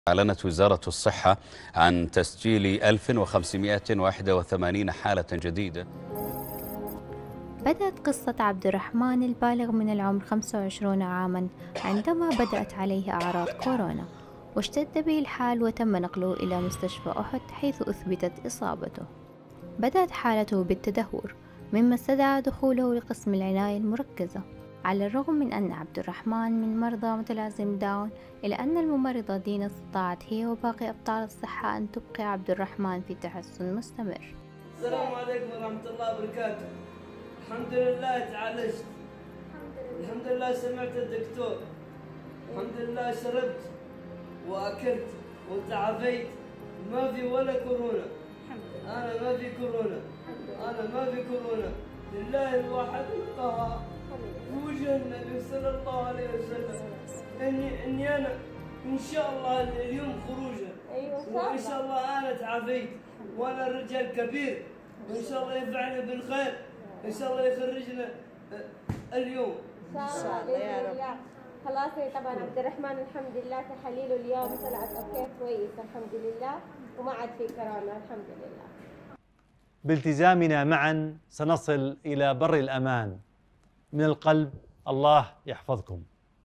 أعلنت وزارة الصحة عن تسجيل 1581 حالة جديدة. بدأت قصة عبد الرحمن البالغ من العمر 25 عاما عندما بدأت عليه أعراض كورونا، واشتد به الحال وتم نقله إلى مستشفى أحد حيث أثبتت إصابته. بدأت حالته بالتدهور مما استدعى دخوله لقسم العناية المركزة. على الرغم من أن عبد الرحمن من مرضى متلازم داون، إلا أن الممرضة دينا استطاعت هي وباقي أبطال الصحة أن تبقي عبد الرحمن في تحسن مستمر. السلام عليكم ورحمة الله وبركاته. الحمد لله تعالجت، الحمد لله سمعت الدكتور، الحمد لله شربت وأكلت وتعافيت، ما في ولا كورونا. أنا ما في كورونا، أنا ما في كورونا، لله الواحد القهار وجه النبي صلى الله عليه وسلم إني أنا إن شاء الله اليوم خروجا، وإن شاء الله أنا تعافيت وأنا رجال كبير، وإن شاء الله ينفعنا بالخير، إن شاء الله يخرجنا اليوم إن شاء الله يا رب. خلاص طبعا عبد الرحمن الحمد لله تحاليله اليوم طلعت اوكي كويس الحمد لله، وما عاد في كورونا الحمد لله. بالتزامنا معا سنصل إلى بر الأمان. من القلب الله يحفظكم.